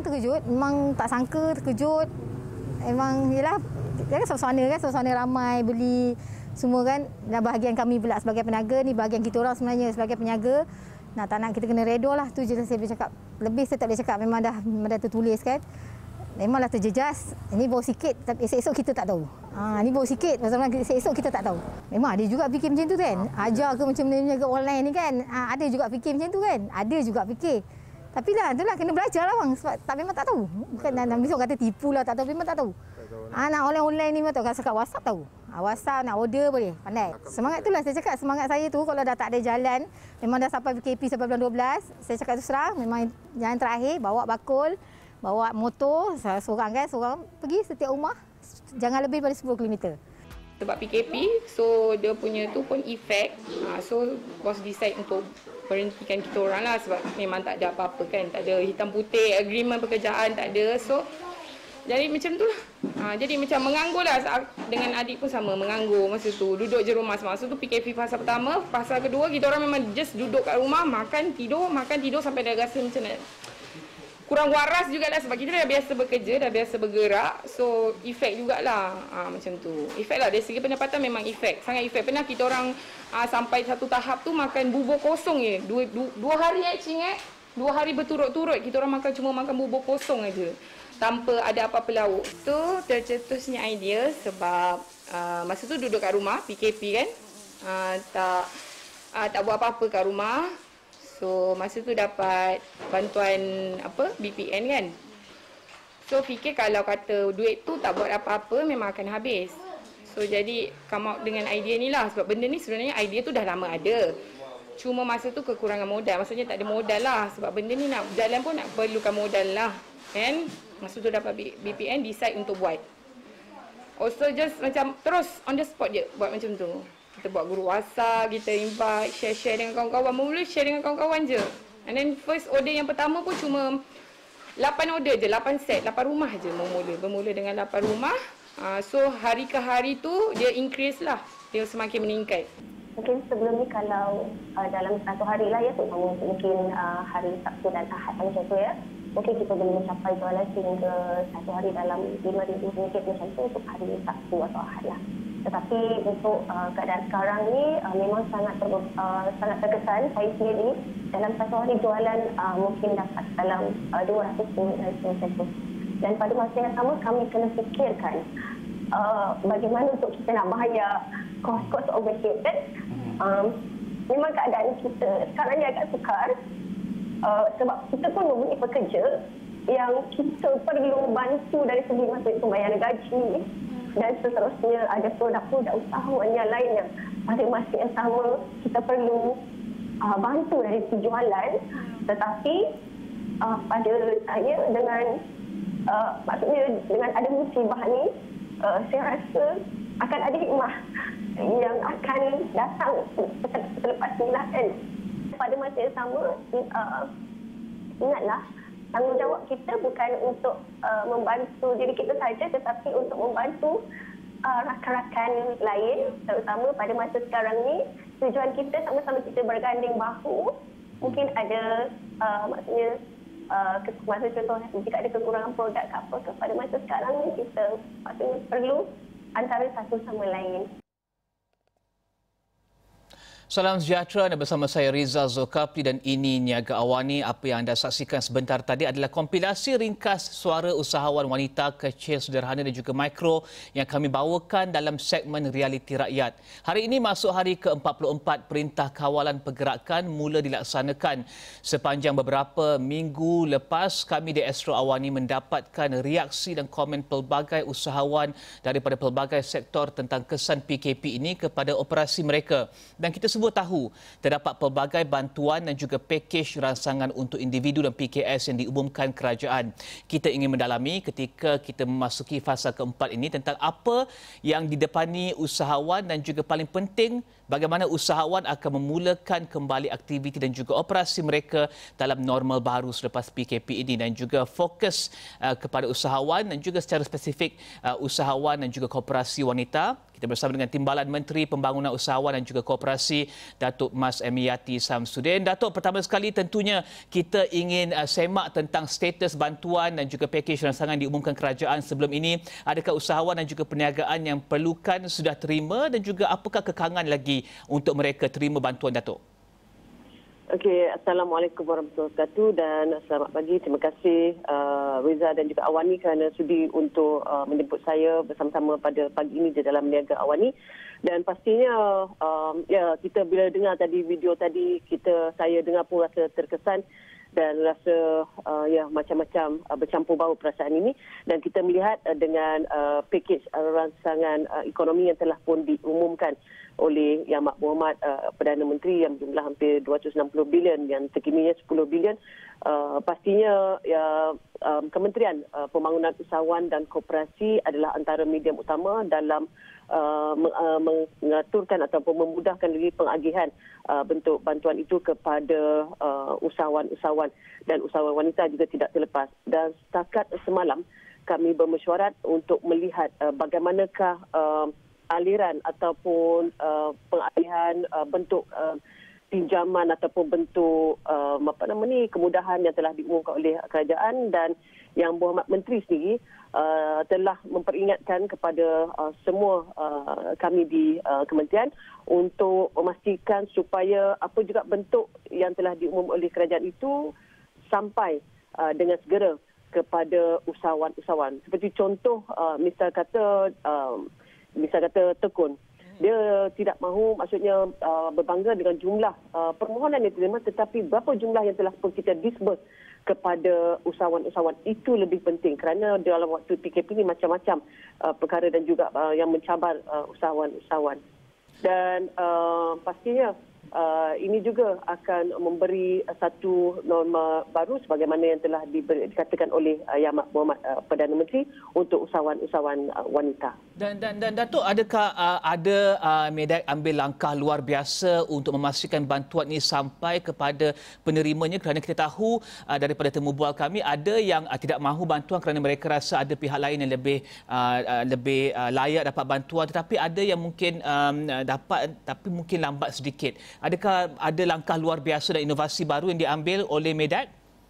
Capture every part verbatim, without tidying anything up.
terkejut. Memang tak sangka, terkejut. Memang, yelah, kan suasana kan, suasana ramai, beli semua kan. Dan bahagian kami pula sebagai peniaga ni, bahagian kita orang sebenarnya sebagai peniaga. Nah, tak nak kita kena redo lah. Tu je saya boleh cakap. Lebih saya tak boleh cakap. Memang dah, memang dah tertulis kan. Memanglah terjejas. Ini baru sikit, tapi esok-esok kita tak tahu. Ha, ini baru sikit, pasal esok-esok kita tak tahu. Memang ada juga fikir macam tu kan. Ajar ke macam meniaga online ni kan. Ha, ada juga fikir macam tu kan. Ada juga fikir. Tapi lah, itulah kena belajar lah bang. Sebab tak, memang tak tahu. Bukan nak besok kata tipu lah, tak tahu. Memang tak tahu. Ha, nak online-online ni memang tahu. Kalau cakap WhatsApp tahu. Ha, WhatsApp nak order boleh, pandai. Semangat itulah saya cakap. Semangat saya tu kalau dah tak ada jalan, memang dah sampai P K P sampai bulan dua belas. Saya cakap tu serang, memang jalan terakhir, bawa bakul. Bawa motor, seorang kan, seorang pergi setiap rumah, jangan lebih daripada sepuluh kilometer. Sebab P K P, so dia punya tu pun efek. Ha, so bos decide untuk berhentikan kita orang lah sebab memang tak ada apa-apa kan. Tak ada hitam putih, agreement pekerjaan tak ada. So, jadi macam tu lah. Ha, jadi macam menganggur lah. Dengan adik pun sama, menganggur masa tu. Duduk je rumah. Masa tu P K P fasa pertama, fasa kedua kita orang memang just duduk kat rumah, makan, tidur, makan, tidur sampai dah rasa macam nak kurang waras jugalah sebab kita dah biasa bekerja, dah biasa bergerak. So, efek jugalah ha, macam tu. Efek lah, dari segi pendapatan memang efek. Sangat efek. Pernah kita orang ha, sampai satu tahap tu makan bubur kosong je. Dua, dua, dua hari eh, Cing eh. Dua hari berturut-turut kita orang makan cuma makan bubur kosong aja. Tanpa ada apa-apa lauk. Tu tercetusnya idea sebab uh, masa tu duduk kat rumah, P K P kan. Uh, tak, uh, tak buat apa-apa kat rumah. So, masa tu dapat bantuan apa B P N kan. So, fikir kalau kata duit tu tak buat apa-apa memang akan habis. So, jadi come out dengan idea ni lah. Sebab benda ni sebenarnya idea tu dah lama ada. Cuma masa tu kekurangan modal. Maksudnya tak ada modal lah. Sebab benda ni nak berjalan pun nak perlukan modal lah. Kan? Masa tu dapat B P N decide untuk buat. Also just macam terus on the spot je buat macam tu. Kita buat guru WhatsApp, kita invite, share-share dengan kawan-kawan. Mula share dengan kawan-kawan je. And then first order yang pertama pun cuma lapan order je, lapan set, lapan rumah je bermula. Bermula dengan lapan rumah. Uh, so hari ke hari tu dia increase lah. Dia semakin meningkat. Mungkin sebelum ni kalau uh, dalam satu hari lah ya, terutama mungkin uh, hari Sabtu dan Ahad macam tu ya. Mungkin kita boleh mencapai jualan sehingga satu hari dalam lima ribu ringgit macam tu untuk hari Sabtu atau Ahad lah. Tetapi untuk uh, keadaan sekarang ni uh, memang sangat ter, uh, sangat terkesan saya sendiri dalam satu hari jualan uh, mungkin dapat dalam uh, dua ratus ringgit macam tu. Dan pada masa yang sama kami kena fikirkan uh, bagaimana untuk kita nak bayar kos-kos overhead kan. Um, memang keadaan kita sekarang ni agak sukar uh, sebab kita pun mempunyai pekerja yang kita perlu bantu dari segi masa pembayaran gaji. Dan seterusnya ada produk-produk usahawan yang lain yang pada masa yang sama kita perlu uh, bantu dari segi jualan. Tetapi uh, pada saya dengan uh, maksudnya dengan ada musibah ni, uh, saya rasa akan ada hikmah yang akan datang selepas inilah kan. Pada masa yang sama, uh, ingatlah tanggungjawab kita bukan untuk uh, membantu diri kita saja tetapi untuk membantu uh, rakan-rakan lain, terutama pada masa sekarang ni tujuan kita sama-sama kita berganding bahu. Mungkin ada uh, maksudnya uh, masa contoh jika ada kekurangan produk ke apa ke, pada masa sekarang ni kita maksudnya perlu antara satu sama lain. Salam sejahtera, anda bersama saya Rizal Zulkafli dan ini Niaga Awani. Apa yang anda saksikan sebentar tadi adalah kompilasi ringkas suara usahawan wanita kecil, sederhana dan juga mikro yang kami bawakan dalam segmen Realiti Rakyat. Hari ini masuk hari ke empat puluh empat Perintah Kawalan Pergerakan mula dilaksanakan. Sepanjang beberapa minggu lepas, kami di Astro Awani mendapatkan reaksi dan komen pelbagai usahawan daripada pelbagai sektor tentang kesan P K P ini kepada operasi mereka. Dan kita semua tahu terdapat pelbagai bantuan dan juga pakej ransangan untuk individu dan P K S yang diumumkan kerajaan. Kita ingin mendalami ketika kita memasuki fasa keempat ini tentang apa yang didepani usahawan dan juga paling penting bagaimana usahawan akan memulakan kembali aktiviti dan juga operasi mereka dalam normal baru selepas P K P ini, dan juga fokus uh, kepada usahawan dan juga secara spesifik uh, usahawan dan juga koperasi wanita. Kita Kita bersama dengan Timbalan Menteri Pembangunan Usahawan dan juga Koperasi, Datuk Mas Emiati Samsudin. Datuk, pertama sekali tentunya kita ingin uh, semak tentang status bantuan dan juga pakej rancangan diumumkan kerajaan sebelum ini. Adakah usahawan dan juga perniagaan yang perlukan sudah terima dan juga apakah kekangan lagi untuk mereka terima bantuan, Datuk? Okey, Assalamualaikum warahmatullahi wabarakatuh dan selamat pagi. Terima kasih uh, Reza dan juga Awani kerana sudi untuk uh, menjemput saya bersama-sama pada pagi ini di dalam Niaga Awani. Dan pastinya um, ya kita bila dengar tadi video tadi, kita saya dengar pun rasa terkesan dan rasa uh, ya macam-macam uh, bercampur bau perasaan ini, dan kita melihat uh, dengan uh, pakej uh, rancangan uh, ekonomi yang telah pun diumumkan oleh Yang Amat Berhormat uh, Perdana Menteri yang jumlah hampir dua ratus enam puluh bilion, yang terkininya sepuluh bilion. Uh, pastinya ya, um, Kementerian uh, Pembangunan Usahawan dan Koperasi adalah antara medium utama dalam uh, uh, mengaturkan ataupun memudahkan lagi pengagihan uh, bentuk bantuan itu kepada uh, usahawan-usahawan, dan usahawan wanita juga tidak terlepas. Dan setakat semalam kami bermesyuarat untuk melihat uh, bagaimanakah uh, aliran ataupun uh, pengagihan uh, bentuk uh, pinjaman ataupun bentuk uh, apa nama ni kemudahan yang telah diumumkan oleh kerajaan. Dan Yang Berhormat Menteri sendiri uh, telah memperingatkan kepada uh, semua uh, kami di uh, kementerian untuk memastikan supaya apa juga bentuk yang telah diumumkan oleh kerajaan itu sampai uh, dengan segera kepada usahawan-usahawan. Seperti contoh, uh, misal kata uh, misal kata tekun, dia tidak mahu maksudnya uh, berbangga dengan jumlah uh, permohonan yang diterima, tetapi berapa jumlah yang telah pun kita disburse kepada usahawan-usahawan itu lebih penting, kerana dalam waktu P K P ini macam-macam uh, perkara dan juga uh, yang mencabar uh, usahawan-usahawan. Dan uh, pastinya Uh, ini juga akan memberi uh, satu norma baru sebagaimana yang telah diberi, dikatakan oleh uh, Yang Amat Berhormat uh, Perdana Menteri untuk usahawan-usahawan uh, wanita. Dan dan dan Datuk, adakah uh, ada uh, Medak ambil langkah luar biasa untuk memastikan bantuan ini sampai kepada penerimanya, kerana kita tahu uh, daripada temu bual kami ada yang uh, tidak mahu bantuan kerana mereka rasa ada pihak lain yang lebih uh, uh, lebih uh, layak dapat bantuan, tetapi ada yang mungkin um, dapat tapi mungkin lambat sedikit. Adakah ada langkah luar biasa dan inovasi baru yang diambil oleh Medak?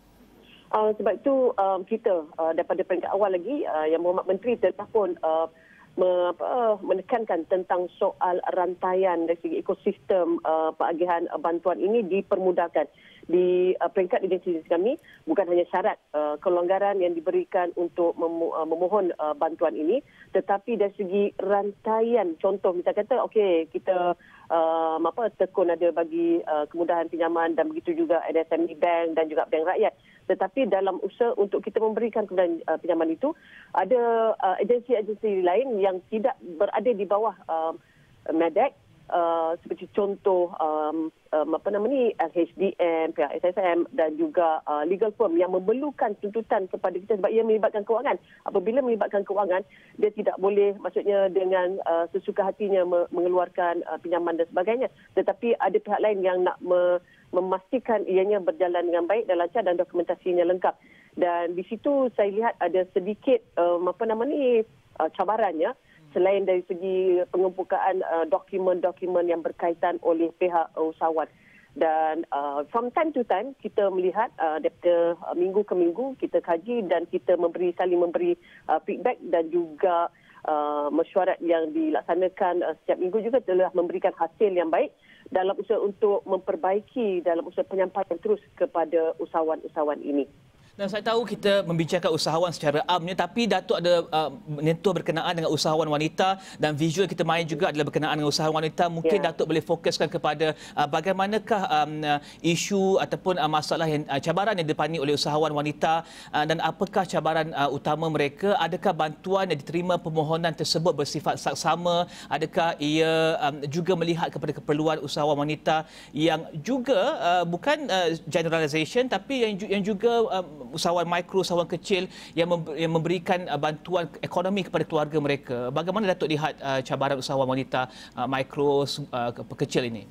Uh, sebab itu um, kita uh, daripada peringkat awal lagi, uh, Yang Berhormat Menteri telah pun uh, me, apa, menekankan tentang soal rantaian dari segi ekosistem uh, pengagihan uh, bantuan ini dipermudahkan. Di uh, peringkat identiti kami, bukan hanya syarat uh, kelonggaran yang diberikan untuk memo, uh, memohon uh, bantuan ini, tetapi dari segi rantaian. Contoh, misal kata, okey, kita uh, apa tekun ada bagi uh, kemudahan pinjaman dan begitu juga M S M E Bank dan juga Bank Rakyat. Tetapi dalam usaha untuk kita memberikan kemudahan uh, pinjaman itu, ada uh, agensi-agensi lain yang tidak berada di bawah uh, Medak. Uh, seperti contoh um, um, apa nama ni L H D M, P R S S M dan juga uh, legal firm yang memerlukan tuntutan kepada kita sebab ia melibatkan kewangan. Apabila melibatkan kewangan, dia tidak boleh maksudnya dengan uh, sesuka hatinya me- mengeluarkan uh, pinjaman dan sebagainya. Tetapi ada pihak lain yang nak me- memastikan ianya berjalan dengan baik dan lancar dan dokumentasinya lengkap. Dan di situ saya lihat ada sedikit um, apa nama ni uh, cabarannya. Selain dari segi pengumpulan uh, dokumen-dokumen yang berkaitan oleh pihak usahawan. Dan uh, from time to time kita melihat uh, daripada uh, minggu ke minggu kita kaji dan kita memberi saling memberi uh, feedback dan juga uh, mesyuarat yang dilaksanakan uh, setiap minggu juga telah memberikan hasil yang baik dalam usaha untuk memperbaiki dalam usaha penyampaian terus kepada usahawan-usahawan ini. Dan saya tahu kita membincangkan usahawan secara amnya, tapi Datuk ada uh, menyentuh berkenaan dengan usahawan wanita dan visual kita main juga adalah berkenaan dengan usahawan wanita. Mungkin yeah. Datuk boleh fokuskan kepada uh, bagaimanakah um, uh, isu ataupun uh, masalah yang uh, cabaran yang didepani oleh usahawan wanita uh, dan apakah cabaran uh, utama mereka? Adakah bantuan yang diterima permohonan tersebut bersifat saksama? Adakah ia um, juga melihat kepada keperluan usahawan wanita yang juga uh, bukan uh, generalisation tapi yang, yang juga uh, usahawan mikro, usahawan kecil yang memberikan bantuan ekonomi kepada keluarga mereka. Bagaimana Datuk lihat uh, cabaran usahawan wanita uh, mikro uh, kecil ini?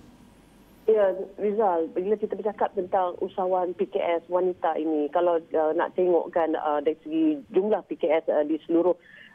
Ya, Rizal, bila kita bercakap tentang usahawan P K S wanita ini, kalau uh, nak tengokkan uh, dari segi jumlah P K S uh, di seluruh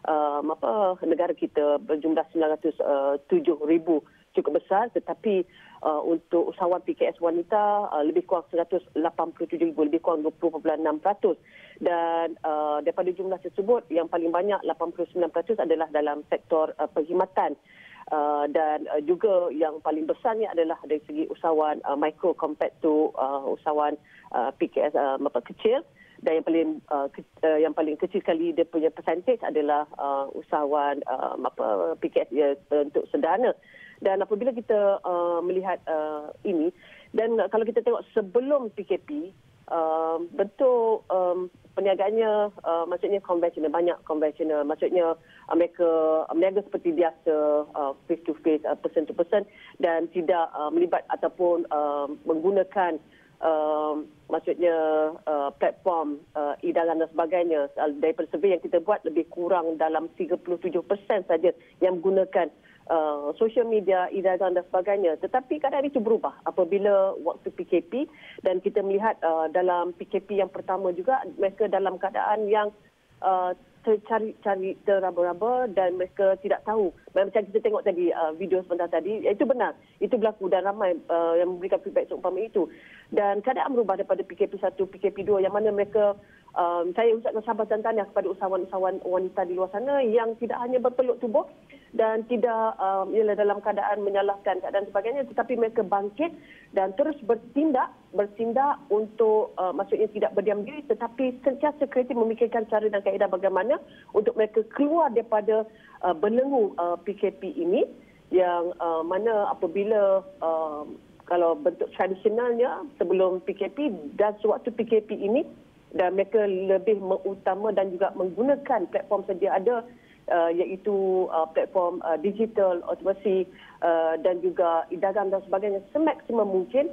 uh, apa negara kita berjumlah sembilan ratus tujuh ribu cukup besar, tetapi uh, untuk usahawan P K S wanita uh, lebih kurang seratus lapan puluh tujuh ribu, lebih kurang dua puluh perpuluhan enam peratus. Dan uh, daripada jumlah tersebut, yang paling banyak lapan puluh sembilan peratus adalah dalam sektor uh, perkhidmatan. Uh, dan uh, juga yang paling besarnya adalah dari segi usahawan uh, mikro compared to uh, usahawan uh, P K S uh, kecil. Dan yang paling uh, ke, uh, yang paling kecil sekali dia punya percentage adalah uh, usahawan uh, apa P K S ya, untuk sederhana. Dan apabila kita uh, melihat uh, ini, dan uh, kalau kita tengok sebelum P K P, uh, bentuk um, perniagaannya uh, maksudnya konvensional, banyak konvensional. Maksudnya uh, mereka uh, berniaga seperti biasa, uh, face to face, uh, person to person, dan tidak uh, melibat ataupun uh, menggunakan uh, maksudnya uh, platform uh, e-dagang dan sebagainya. Uh, daripada survey yang kita buat, lebih kurang dalam tiga puluh tujuh peratus saja yang menggunakan Uh, social media, e-dagang dan sebagainya. Tetapi keadaan itu berubah apabila waktu P K P, dan kita melihat uh, dalam P K P yang pertama juga mereka dalam keadaan yang uh, tercari-cari, teraba-raba, dan mereka tidak tahu. Macam kita tengok tadi uh, video sebentar tadi, itu benar. Itu berlaku dan ramai uh, yang memberikan feedback seumpama itu. Dan keadaan berubah daripada P K P satu, P K P dua, yang mana mereka Um, saya ucapkan sabar dan tahniah kepada usahawan-usahawan wanita di luar sana yang tidak hanya berpeluk tubuh dan tidak um, ialah dalam keadaan menyalahkan keadaan sebagainya, tetapi mereka bangkit dan terus bertindak bertindak untuk uh, maksudnya tidak berdiam diri, tetapi sentiasa kreatif memikirkan cara dan kaedah bagaimana untuk mereka keluar daripada uh, belenggu uh, P K P ini, yang uh, mana apabila uh, kalau bentuk tradisionalnya sebelum P K P dan sewaktu P K P ini, dan mereka lebih mengutama dan juga menggunakan platform sedia ada, uh, iaitu uh, platform uh, digital, otomasi uh, dan juga e-dagang dan sebagainya semaksimum mungkin.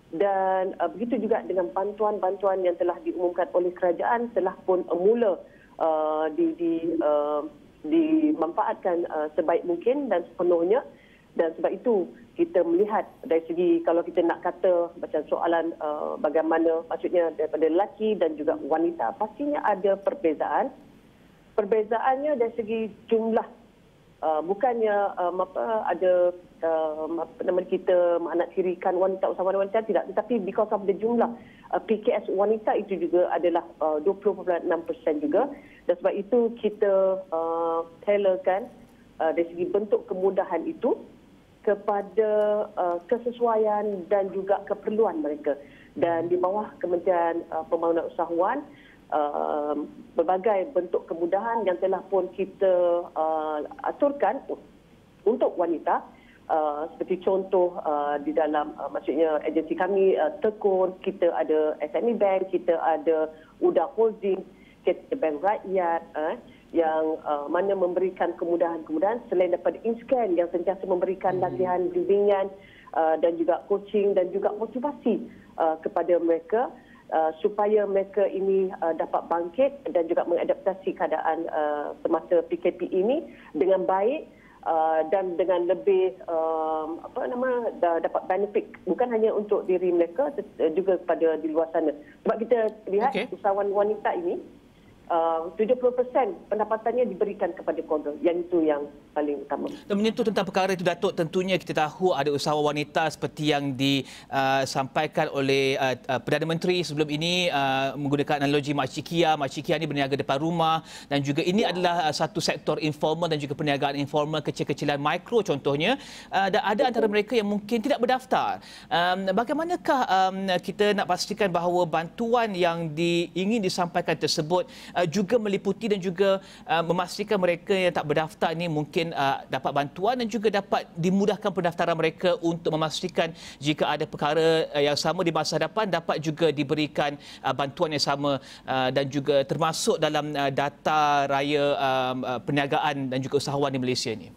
Dan uh, begitu juga dengan bantuan-bantuan yang telah diumumkan oleh kerajaan telah pun uh, mula uh, di, di, uh, dimanfaatkan uh, sebaik mungkin dan sepenuhnya. Dan sebab itu kita melihat dari segi, kalau kita nak kata macam soalan uh, bagaimana maksudnya daripada lelaki dan juga wanita, pastinya ada perbezaan. Perbezaannya dari segi jumlah, uh, bukannya um, apa ada um, apa nama kita anak tirikan wanita, usahawan wanita, tidak, tetapi because of the jumlah uh, P K S wanita itu juga adalah uh, dua puluh perpuluhan enam peratus juga. Dan sebab itu kita uh, tailorkan uh, dari segi bentuk kemudahan itu kepada uh, kesesuaian dan juga keperluan mereka. Dan di bawah Kementerian uh, Pembangunan Usahawan, uh, berbagai bentuk kemudahan yang telah pun kita uh, aturkan untuk wanita. Uh, seperti contoh uh, di dalam uh, maksudnya agensi kami uh, Tekun, kita ada S M E Bank, kita ada U D A Holding, kita Bank Rakyat, uh, yang uh, mana memberikan kemudahan-kemudahan selain daripada InScan yang sentiasa memberikan latihan bimbingan uh, dan juga coaching dan juga motivasi uh, kepada mereka uh, supaya mereka ini uh, dapat bangkit dan juga mengadaptasi keadaan uh, semasa P K P ini dengan baik uh, dan dengan lebih um, apa nama dapat benefit bukan hanya untuk diri mereka juga kepada di luar sana. Sebab kita lihat okay. usahawan wanita ini Uh, tujuh puluh peratus pendapatannya diberikan kepada keluarga. Yang itu yang paling utama. Dan menyentuh tentang perkara itu, Datuk, tentunya kita tahu ada usahawan wanita seperti yang disampaikan uh, oleh uh, uh, Perdana Menteri sebelum ini uh, menggunakan analogi Makcik Kia. Makcik Kia ini berniaga depan rumah, dan juga ini ya. adalah uh, satu sektor informal dan juga perniagaan informal kecil-kecilan mikro contohnya. Uh, dan ada Betul. antara mereka yang mungkin tidak berdaftar. Um, bagaimanakah um, kita nak pastikan bahawa bantuan yang di, ingin disampaikan tersebut Uh, juga meliputi dan juga uh, memastikan mereka yang tak berdaftar ini mungkin uh, dapat bantuan dan juga dapat dimudahkan pendaftaran mereka untuk memastikan jika ada perkara uh, yang sama di masa hadapan dapat juga diberikan uh, bantuan yang sama uh, dan juga termasuk dalam uh, data raya um, uh, perniagaan dan juga usahawan di Malaysia ini.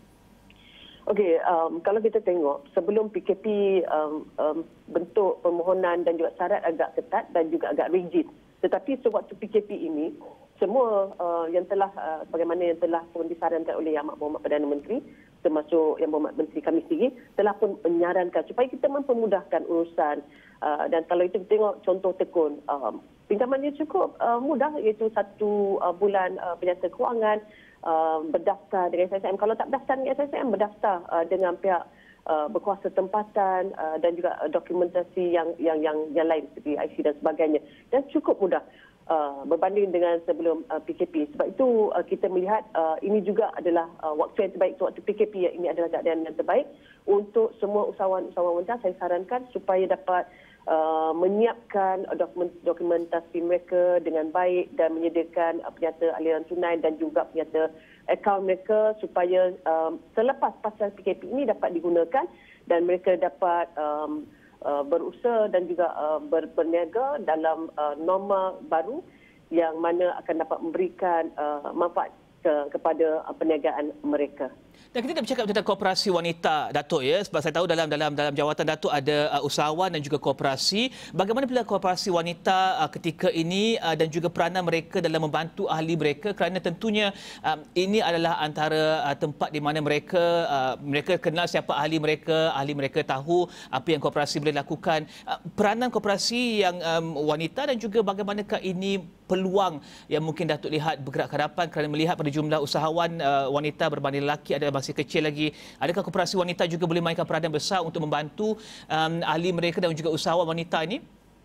Okey, um, kalau kita tengok sebelum P K P um, um, bentuk permohonan dan juga syarat agak ketat dan juga agak rigid. Tetapi sewaktu P K P ini, semua uh, yang telah, uh, bagaimana yang telah pun disarankan oleh Yang Berhormat Perdana Menteri, termasuk Yang Berhormat Menteri kami sendiri, telah pun menyarankan supaya kita mempermudahkan urusan. Uh, dan kalau itu kita tengok contoh Tekun, uh, pinjamannya cukup uh, mudah, iaitu satu uh, bulan uh, penyata kewangan uh, berdaftar dengan S S M. Kalau tak berdaftar dengan S S M, berdaftar uh, dengan pihak uh, berkuasa tempatan uh, dan juga uh, dokumentasi yang yang yang yang lain seperti I C dan sebagainya. Dan cukup mudah uh, berbanding dengan sebelum uh, P K P. Sebab itu uh, kita melihat uh, ini juga adalah uh, waktu yang terbaik untuk waktu P K P. Ya, ini adalah keadaan yang terbaik untuk semua usahawan-usahawan wanita. Saya sarankan supaya dapat Uh, menyiapkan dokumen, dokumentasi mereka dengan baik dan menyediakan uh, penyata aliran tunai dan juga penyata akaun mereka supaya um, selepas pasal P K P ini dapat digunakan dan mereka dapat um, uh, berusaha dan juga uh, ber, berniaga dalam uh, norma baru yang mana akan dapat memberikan uh, manfaat ke, kepada uh, perniagaan mereka. Dan kita nak bercakap tentang koperasi wanita, Datuk, ya, sebab saya tahu dalam dalam dalam jawatan Datuk ada uh, usahawan dan juga koperasi. Bagaimana pula koperasi wanita uh, ketika ini uh, dan juga peranan mereka dalam membantu ahli mereka, kerana tentunya uh, ini adalah antara uh, tempat di mana mereka uh, mereka kenal siapa ahli mereka, ahli mereka tahu apa yang koperasi boleh lakukan. Uh, peranan koperasi yang um, wanita dan juga bagaimanakah ini peluang yang mungkin Datuk lihat bergerak ke hadapan kerana melihat pada jumlah usahawan uh, wanita berbanding lelaki adalah masih kecil lagi. Adakah koperasi wanita juga boleh mainkan peranan besar untuk membantu um, ahli mereka dan juga usahawan wanita ini?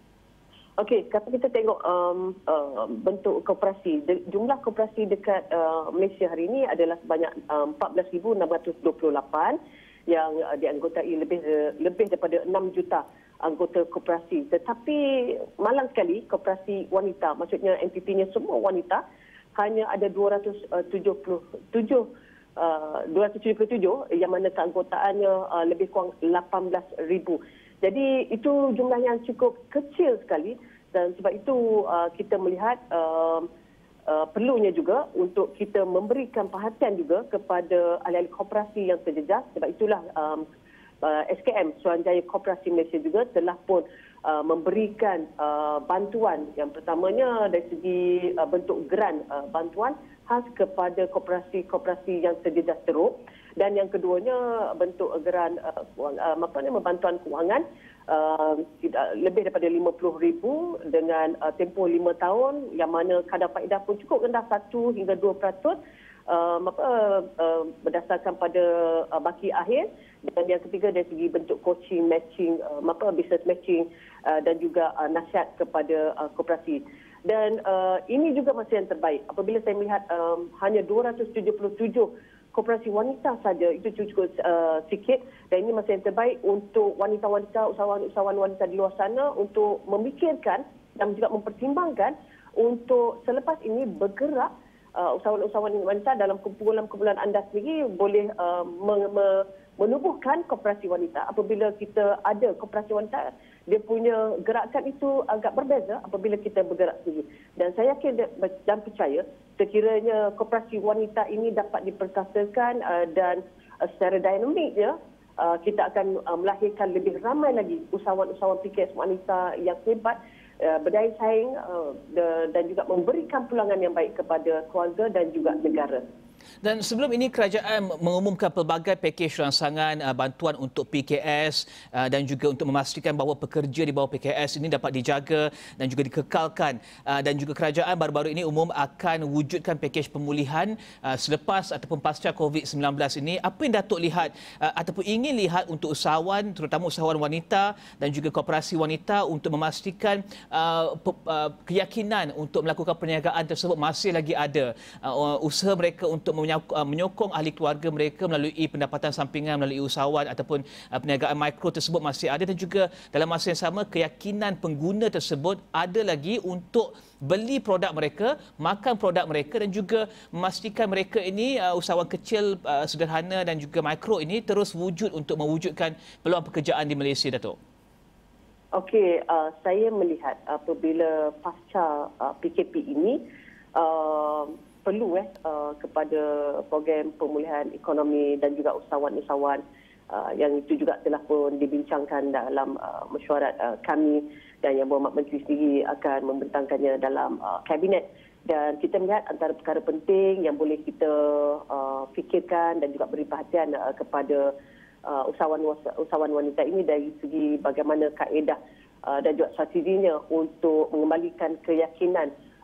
Okey, kalau kita tengok um, uh, bentuk koperasi, de, jumlah koperasi dekat uh, Malaysia hari ini adalah sebanyak um, empat belas ribu enam ratus dua puluh lapan yang uh, dianggotai lebih lebih daripada enam juta anggota koperasi. Tetapi malang sekali koperasi wanita, maksudnya N P P-nya semua wanita, hanya ada dua ratus tujuh puluh tujuh uh, dua ratus tujuh puluh tujuh yang mana keanggotaannya uh, lebih kurang lapan belas ribu. Jadi itu jumlah yang cukup kecil sekali dan sebab itu uh, kita melihat uh, uh, perlunya juga untuk kita memberikan perhatian juga kepada ahli-ahli koperasi yang terjejas. Sebab itulah um, uh, S K M, Suruhanjaya Koperasi Malaysia juga telah pun uh, memberikan uh, bantuan. Yang pertamanya dari segi uh, bentuk geran uh, bantuan khas kepada koperasi-koperasi yang terjejas teruk. Dan yang keduanya bentuk geran uh, uh, apa nama bantuan kewangan uh, lebih daripada lima puluh ribu dengan uh, tempoh lima tahun yang mana kadar faedah pun cukup rendah satu hingga dua peratus uh, apa, uh, berdasarkan pada uh, baki akhir. Dan yang ketiga dari segi bentuk coaching, matching, uh, apa business matching uh, dan juga uh, nasihat kepada uh, koperasi. Dan uh, ini juga masih yang terbaik apabila saya melihat um, hanya dua ratus tujuh puluh tujuh koperasi wanita saja, itu cukup uh, sikit dan ini masih yang terbaik untuk wanita-wanita, usahawan-usahawan wanita di luar sana untuk memikirkan dan juga mempertimbangkan untuk selepas ini bergerak uh, usahawan-usahawan wanita dalam kumpulan-kumpulan anda sendiri boleh uh, me- me- menubuhkan koperasi wanita. Apabila kita ada koperasi wanita, dia punya gerakan itu agak berbeza apabila kita bergerak sendiri. Dan saya yakin dan percaya sekiranya koperasi wanita ini dapat diperkasakan uh, dan uh, secara dinamiknya uh, kita akan uh, melahirkan lebih ramai lagi usahawan-usahawan P K S wanita yang hebat, uh, berdaya saing uh, dan juga memberikan pulangan yang baik kepada keluarga dan juga negara. Dan sebelum ini kerajaan mengumumkan pelbagai pakej rangsangan uh, bantuan untuk P K S uh, dan juga untuk memastikan bahawa pekerja di bawah P K S ini dapat dijaga dan juga dikekalkan. Uh, dan juga kerajaan baru-baru ini umum akan wujudkan pakej pemulihan uh, selepas ataupun pasca COVID sembilan belas ini. Apa yang Datuk lihat uh, ataupun ingin lihat untuk usahawan, terutama usahawan wanita dan juga koperasi wanita untuk memastikan uh, uh, keyakinan untuk melakukan perniagaan tersebut masih lagi ada. Uh, usaha mereka untuk menyokong ahli keluarga mereka melalui pendapatan sampingan melalui usahawan ataupun perniagaan mikro tersebut masih ada, dan juga dalam masa yang sama keyakinan pengguna tersebut ada lagi untuk beli produk mereka, makan produk mereka dan juga memastikan mereka ini usahawan kecil, sederhana dan juga mikro ini terus wujud untuk mewujudkan peluang pekerjaan di Malaysia, Datuk. Okey, uh, saya melihat apabila pasca uh, P K P ini uh, perlu eh uh, kepada program pemulihan ekonomi dan juga usahawan-usahawan uh, yang itu juga telah pun dibincangkan dalam uh, mesyuarat uh, kami dan Yang Berhormat Menteri sendiri akan membentangkannya dalam uh, kabinet. Dan kita melihat antara perkara penting yang boleh kita uh, fikirkan dan juga beri perhatian uh, kepada uh, usahawan usahawan wanita ini dari segi bagaimana kaedah uh, dan juga strateginya untuk mengembalikan keyakinan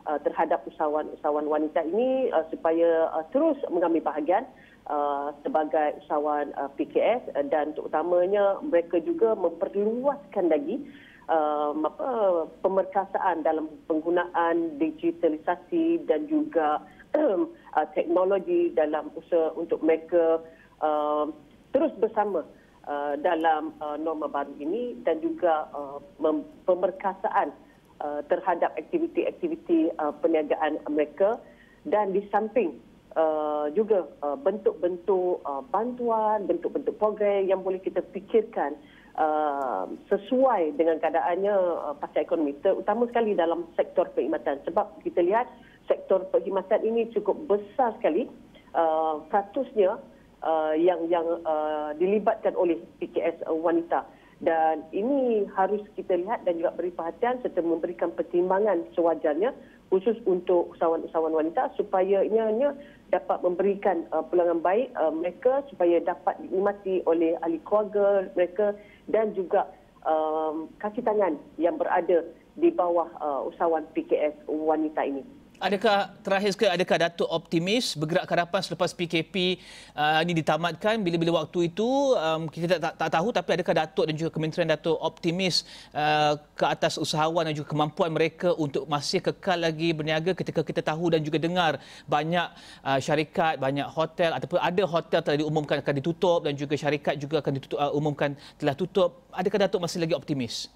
uh, terhadap usahawan-usahawan wanita ini uh, supaya uh, terus mengambil bahagian uh, sebagai usahawan uh, P K S uh, dan terutamanya mereka juga memperluaskan lagi uh, apa, pemerkasaan dalam penggunaan digitalisasi dan juga uh, teknologi dalam usaha untuk mereka uh, terus bersama Uh, dalam uh, norma baru ini dan juga uh, pemerkasaan uh, terhadap aktiviti-aktiviti uh, perniagaan mereka dan di samping uh, juga uh, bentuk-bentuk uh, bantuan, bentuk-bentuk program yang boleh kita fikirkan uh, sesuai dengan keadaannya uh, pasar ekonomi, terutama sekali dalam sektor perkhidmatan sebab kita lihat sektor perkhidmatan ini cukup besar sekali uh, peratusnya Uh, yang yang uh, dilibatkan oleh P K S uh, wanita dan ini harus kita lihat dan juga beri perhatian serta memberikan pertimbangan sewajarnya khusus untuk usahawan-usahawan wanita supaya ianya dapat memberikan uh, peluang baik uh, mereka supaya dapat dinikmati oleh ahli keluarga mereka dan juga um, kaki tangan yang berada di bawah uh, usahawan P K S wanita ini. Adakah terakhir sekali, adakah Datuk optimis bergerak ke hadapan selepas P K P uh, ini ditamatkan bila-bila waktu itu? Um, kita tak, tak, tak tahu, tapi adakah Datuk dan juga Kementerian Datuk optimis uh, ke atas usahawan dan juga kemampuan mereka untuk masih kekal lagi berniaga ketika kita tahu dan juga dengar banyak uh, syarikat, banyak hotel ataupun ada hotel telah diumumkan akan ditutup dan juga syarikat juga akan ditutup, uh, umumkan telah tutup. Adakah Datuk masih lagi optimis?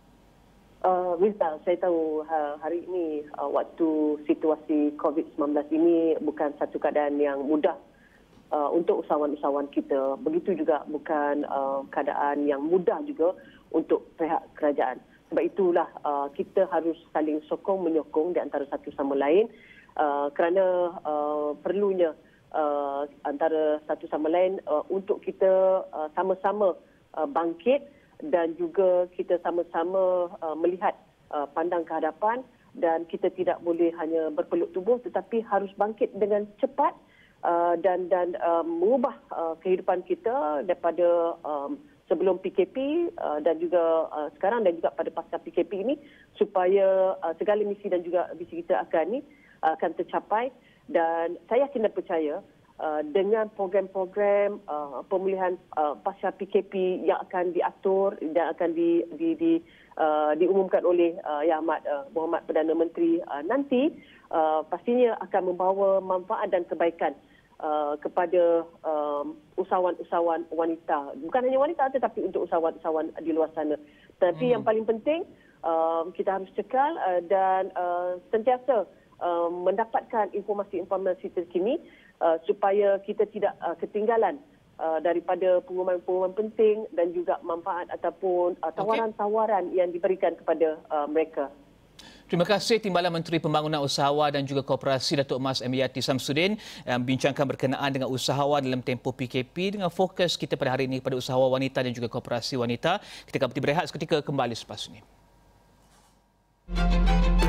Uh, Rizal, saya tahu uh, hari ini uh, waktu situasi COVID sembilan belas ini bukan satu keadaan yang mudah uh, untuk usahawan-usahawan kita. Begitu juga bukan uh, keadaan yang mudah juga untuk pihak kerajaan. Sebab itulah uh, kita harus saling sokong menyokong di antara satu sama lain uh, kerana uh, perlunya uh, antara satu sama lain uh, untuk kita uh, sama-sama uh, bangkit dan juga kita sama-sama uh, melihat uh, pandang ke hadapan dan kita tidak boleh hanya berpeluk tubuh tetapi harus bangkit dengan cepat uh, dan dan uh, mengubah uh, kehidupan kita daripada um, sebelum P K P uh, dan juga uh, sekarang dan juga pada pasca P K P ini supaya uh, segala misi dan juga visi kita akan ni uh, akan tercapai dan saya yakin dan percaya Uh, dengan program-program uh, pemulihan uh, pasca P K P yang akan diatur dan akan di, di, di, uh, diumumkan oleh uh, Yang Amat uh, Berhormat Perdana Menteri uh, nanti uh, pastinya akan membawa manfaat dan kebaikan uh, kepada um, usahawan-usahawan wanita. Bukan hanya wanita tetapi untuk usahawan-usahawan di luar sana. Tapi hmm. yang paling penting uh, kita harus cekal uh, dan uh, sentiasa uh, mendapatkan informasi-informasi terkini Uh, supaya kita tidak uh, ketinggalan uh, daripada pengumuman-pengumuman penting dan juga manfaat ataupun uh, tawaran-tawaran yang diberikan kepada uh, mereka. Terima kasih Timbalan Menteri Pembangunan Usahawan dan juga Koperasi Datuk Mas M Yati Samsudin yang bincangkan berkenaan dengan usahawan dalam tempoh P K P dengan fokus kita pada hari ini pada usahawan wanita dan juga koperasi wanita. Kita akan berehat seketika, kembali selepas ini.